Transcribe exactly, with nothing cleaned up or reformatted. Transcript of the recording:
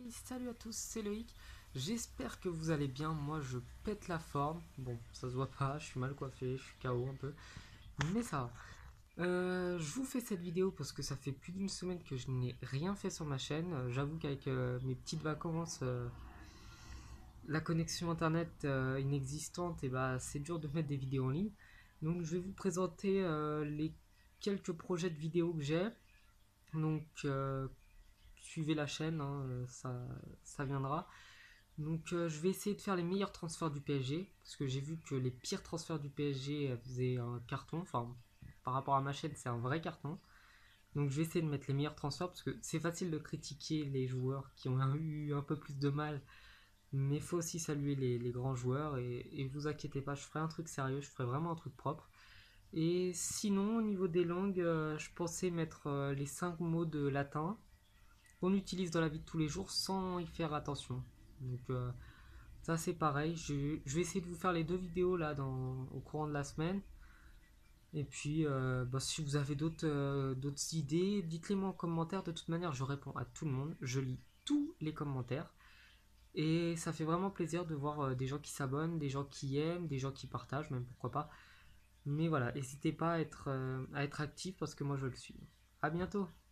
Salut à tous, c'est Loïc. J'espère que vous allez bien. Moi, je pète la forme. Bon, ça se voit pas, je suis mal coiffé, je suis K O un peu. Mais ça va. Euh, je vous fais cette vidéo parce que ça fait plus d'une semaine que je n'ai rien fait sur ma chaîne. Euh, J'avoue qu'avec euh, mes petites vacances, euh, la connexion internet euh, inexistante, et bah, c'est dur de mettre des vidéos en ligne. Donc, je vais vous présenter euh, les quelques projets de vidéos que j'ai. Donc, euh, suivez la chaîne, hein, euh, ça, ça viendra. Donc euh, je vais essayer de faire les meilleurs transferts du P S G, parce que j'ai vu que les pires transferts du P S G euh, faisaient un carton, enfin par rapport à ma chaîne c'est un vrai carton. Donc je vais essayer de mettre les meilleurs transferts, parce que c'est facile de critiquer les joueurs qui ont eu un peu plus de mal, mais il faut aussi saluer les, les grands joueurs, et, et vous inquiétez pas, je ferai un truc sérieux, je ferai vraiment un truc propre. Et sinon au niveau des langues, euh, je pensais mettre euh, les cinq mots de latin qu'on utilise dans la vie de tous les jours sans y faire attention. Donc euh, ça c'est pareil, je, je vais essayer de vous faire les deux vidéos là dans, au courant de la semaine. Et puis euh, bah, si vous avez d'autres euh, d'autres idées, dites-les moi en commentaire. De toute manière, je réponds à tout le monde, je lis tous les commentaires. Et ça fait vraiment plaisir de voir euh, des gens qui s'abonnent, des gens qui aiment, des gens qui partagent, même pourquoi pas. Mais voilà, n'hésitez pas à être, euh, à être actif parce que moi je le suis. À bientôt!